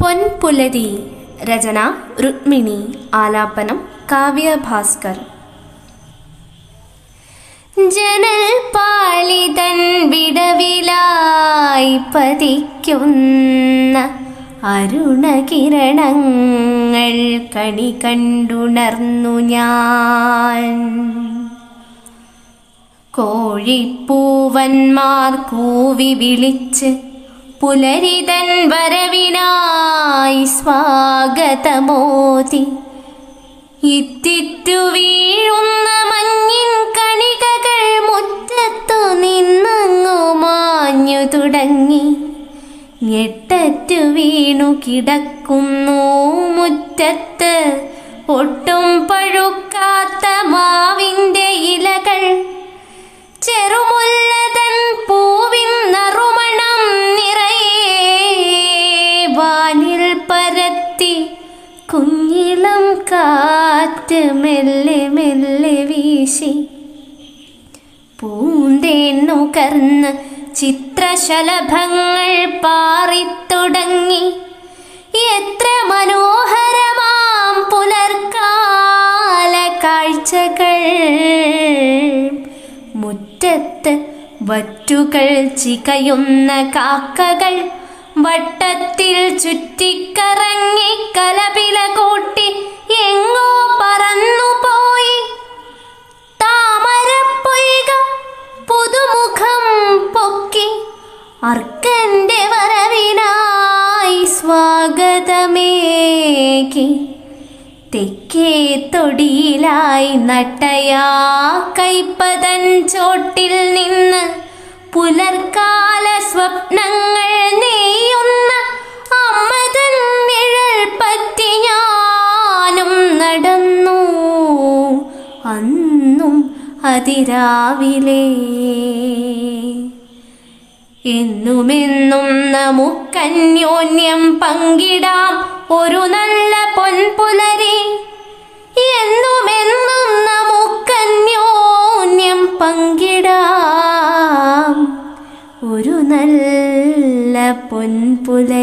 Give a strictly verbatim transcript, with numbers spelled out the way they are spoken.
പൊൻപുലരി. രചന രുക്മിണി. ആലാപനം കാവ്യ ഭാസ്കർ. ജനൽ പാളിതൻ വിടവിലായി പതിക്കുന്ന അരുണകിരണങ്ങൾ കണി കണ്ടുണർന്നു ഞാൻ. കോഴിപ്പൂവന്മാർ കൂവി വിളിച്ച് പുലരിതൻ വരവിനായി സ്വാഗതമോതി. ഇത്തിറ്റു വീഴുന്ന മഞ്ഞിൻ കണികകൾ മുറ്റത്തു നിന്നങ്ങു മാഞ്ഞു തുടങ്ങി. ഞെട്ടറ്റു വീണു കിടക്കുന്നു മുറ്റത്ത് ഒട്ടും പഴുക്കാത്ത മാവിൻ്റെ ഇലകൾ. ചെറുമുല്ലതൻ പൂവിൻ നറുമണം നിറയെ വാനിൽ പരത്തി കുഞ്ഞിളം കാറ്റ് മെല്ലെ മെല്ലെ വീശി. പൂന്തേൻ നുകർന്ന് ചിത്രശലഭങ്ങൾ പാറിത്തുടങ്ങി. എത്ര മനോഹരമാം പുലർക്കാല കാഴ്ചകൾ. മുറ്റത്ത് വറ്റുകൾ ചികയുന്ന കാക്കകൾ വട്ടത്തിൽ ചുറ്റിക്കറങ്ങി കലപില കൂട്ടി എങ്ങോ പറന്നുപോയി. താമരപ്പൊയ്ക പുതുമുഖം പൊക്കി അർക്കന്റെ വരവിനായി സ്വാഗതമേകി. തെക്കേ തൊടിയിലായി നട്ടയാ കൈപ്പതൻ ചോട്ടിൽ നിന്ന് പുലർക്കാല സ്വപ്നങ്ങൾ നെയ്യുന്ന അമ്മതൻ നിഴൽ പറ്റി ഞാനും നടന്നു അന്നും അതിരാവിലെ. എന്നുമെന്നും നമുക്കന്യോന്യം പങ്കിടാം ഒരു നല്ല പൊൻപുലരി. എന്നുമെന്നും നമുക്കന്യോന്യം പങ്കിടാം ഒരു നല്ല പൊൻപുലരി.